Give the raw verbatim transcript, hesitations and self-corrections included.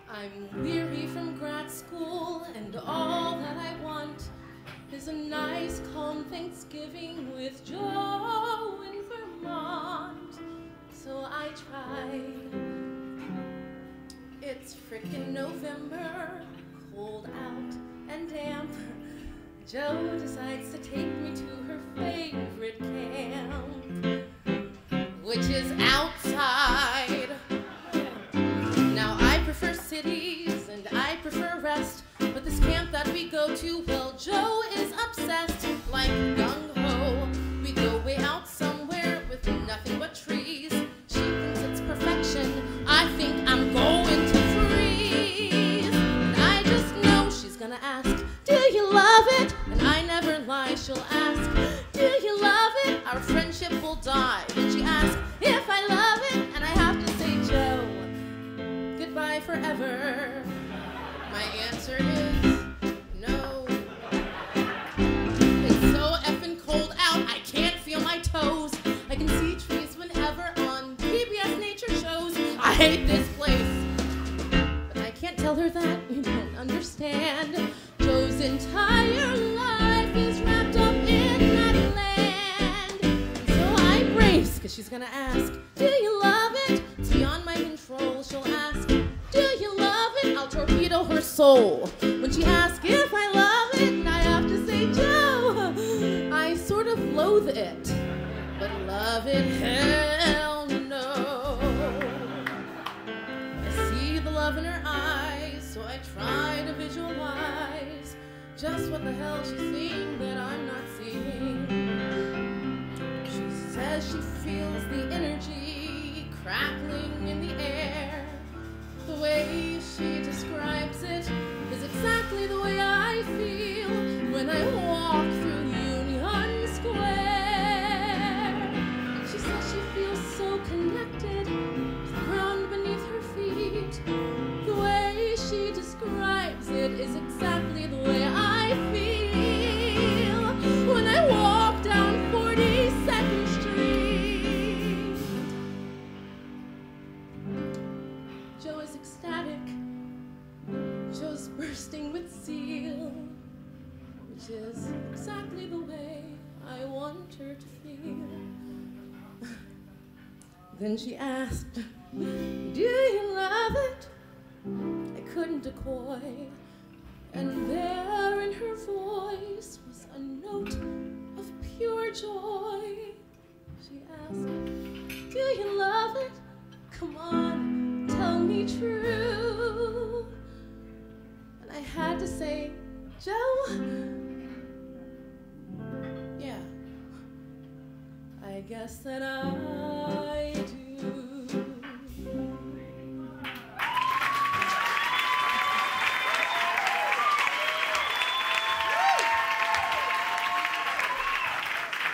I'm weary from grad school, and all that I want is a nice, calm Thanksgiving with Joe in Vermont. So I tried. It's frickin' November, cold out and damp. Joe decides to take me to her favorite camp, which is outside. Now I prefer cities and I prefer rest, but this camp that we go to, well, Joe is obsessed. Like gung-ho, we go way out somewhere with nothing but trees. She thinks it's perfection, I think I'm going to freeze. And I just know she's gonna ask, do you love it? And I never lie, she'll ask, do you love it? Our friendship will die. Then she asks if I love it, and I have to say, Joe, goodbye forever. My answer is no. It's so effing cold out, I can't feel my toes. I can see trees whenever on P B S nature shows. I hate this place, but I can't tell her that. You don't understand. Joe's entire life is wrapped up in that land. And so I brace, cause she's gonna ask, do you love it? It's beyond my control. She'll ask, do you love it? I'll torpedo her soul. When she asks if I love it, and I have to say, Joe, I sort of loathe it, but love it, hell no. I see the love in her eyes, so I try to visualize just what the hell she's seeing that I'm not seeing. She says she feels the energy crackling in the air. The way she describes it is exactly the way I feel when I walk through Union Square. She says she feels so connected to the ground beneath her feet. The way she describes it is exactly the way I feel when I walk down forty-second Street. Joe is ecstatic. Joe's bursting with zeal, which is exactly the way I want her to feel. Then she asked, do you love it? I couldn't decoy, and there in her voice was a note of pure joy. She asked, do you love it? Come on, tell me true. And I had to say, Joe, yeah, I guess that I